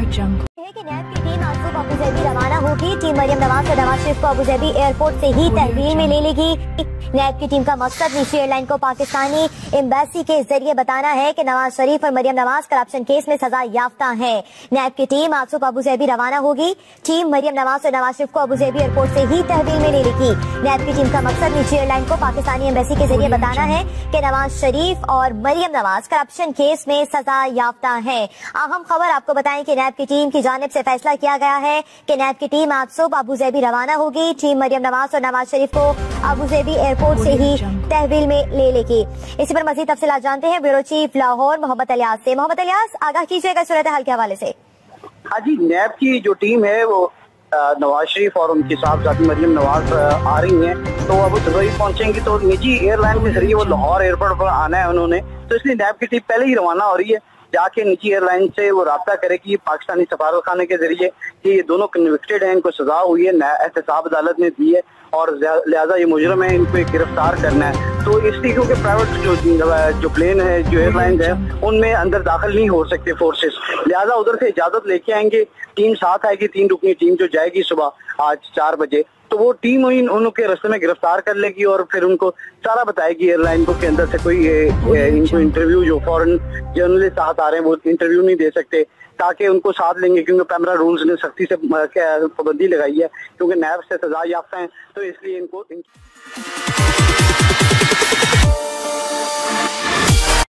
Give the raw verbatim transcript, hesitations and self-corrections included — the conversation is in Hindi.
कि नैब की टीम आज सुबह अबूधाबी रवाना होगी। टीम मरियम नवाज और नवाज शरीफ को अबूधाबी एयरपोर्ट से ही तहवील में ले लेगी। नैब की टीम का मकसद निजी एयरलाइन को पाकिस्तानी एम्बेसी के जरिए बताना है कि नवाज शरीफ और मरियम नवाज करप्शन केस में सजा याफ्ता है। नैब की टीम आज सुबह अबूधाबी रवाना होगी। टीम मरियम नवाज और नवाज शरीफ को अबूधाबी एयरपोर्ट से ही तहवील में ले लेगी। नैब की टीम का मकसद निजी एयरलाइन को पाकिस्तानी एम्बेसी के जरिए बताना है कि नवाज शरीफ और मरियम नवाज करप्शन केस में सजा याफ्ता है। अहम खबर आपको बताएं कि नैब की टीम की जानिब से फैसला किया गया है कि नैब की टीम आज सुबह अबूधाबी रवाना होगी। टीम मरियम नवाज और नवाज शरीफ को अबूधाबी एयरपोर्ट से ही तहवील में ले लेगी। इसी पर मजीद तफसीलात जानते हैं ब्यूरो चीफ लाहौर मोहम्मद इलियास से। मोहम्मद इलियास, आगाह कीजिएगा सूरत हाल के हवाले से। हाँ जी, नैब की जो टीम है वो नवाज शरीफ और उनकी साहबजादी मरियम नवाज आ रही हैं, तो अब दुबई पहुंचेंगी तो निजी एयरलाइन के जरिए वो लाहौर एयरपोर्ट पर आना है उन्होंने, तो इसलिए नैब की टीम पहले ही रवाना हो रही है। जाके निजी एयरलाइन से वो राब्ता करेगी पाकिस्तानी सफारत खाने के जरिए कि ये दोनों कन्विक्टेड हैं, इनको सजा हुई है, एहतसाब अदालत ने दी है और लिहाजा ये मुजरम है, इनको गिरफ्तार करना है। तो इसलिए क्योंकि प्राइवेट जो जो प्लेन है, जो एयरलाइन है, उनमें अंदर दाखिल नहीं हो सकते फोर्सेस, लिहाजा उधर से इजाजत लेके आएंगे। टीम साथ आएगी, तीन रुकनी टीम जो जाएगी सुबह आज चार बजे, तो वो टीम उनके रास्ते में गिरफ्तार कर लेगी और फिर उनको सारा बताएगी एयरलाइन को के अंदर से कोई इनको इंटरव्यू, जो फॉरेन जर्नलिस्ट साथ आ रहे हैं वो इंटरव्यू नहीं दे सकते, ताकि उनको साथ लेंगे क्योंकि कैमरा रूल्स ने सख्ती से पाबंदी लगाई है क्योंकि नैब से सजा याफ्ता हैं, तो इसलिए इनको